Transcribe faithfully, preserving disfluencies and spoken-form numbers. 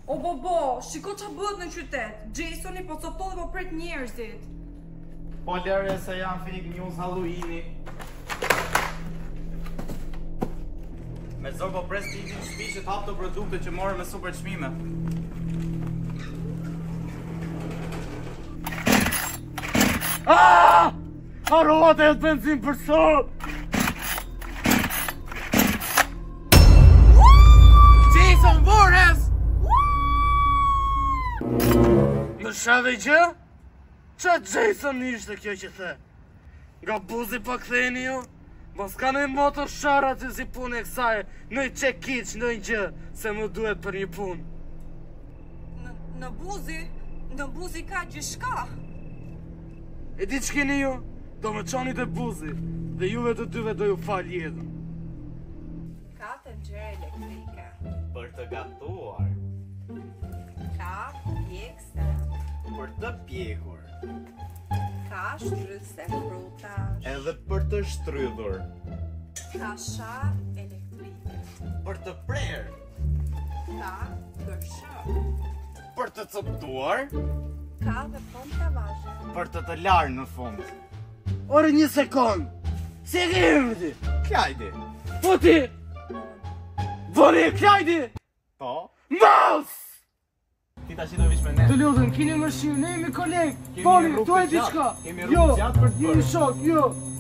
O bobo, shiko qa bëhet në qytet. Jasoni po coptolli po pret njerëzit. Po lërë se janë fake news Halloweeni. Me zorë po pres t'i në shpi që t'hap të produkte që morë me super çmime. Aaaa! Harovat e të benzin për sot! Jason Voorhees! Në shave gjë? Qa Jason ishte kjo që the? Nga buzi pa ktheni ju? Mos ka në motor shara që si punë e kësaj, në i që kiq në i gjë, se më duhet për një punë. Në buzi, në buzi ka gjithçka. E di që keni ju? Do më qoni të buzi, dhe juve të dyve do ju fal jetën. Ka të nxjerrë elektrike. Për të gatuar. Ka pjekse. Për të pjekur. Ka shtrydhse frutash. Edhe për të shtrydhur. Ka shar elektrike. Për të prerë. Ka gërshër. Për të coptuar. Ka dhe pompa vazhe. Për të të larë në fund. Ore një sekund! Si e ke emrin ti? Klajdi. Po ti! Vori e Klajdi! Po? Mouse! Ti tash do vish me ne. Të lutem, keni mëshirë, ne jemi kolegë. Kemi Vori, rrugë tu e të gjatë. diçka. Kemi rrugë të gjatë për të Jo, bërë. jemi shok, jo.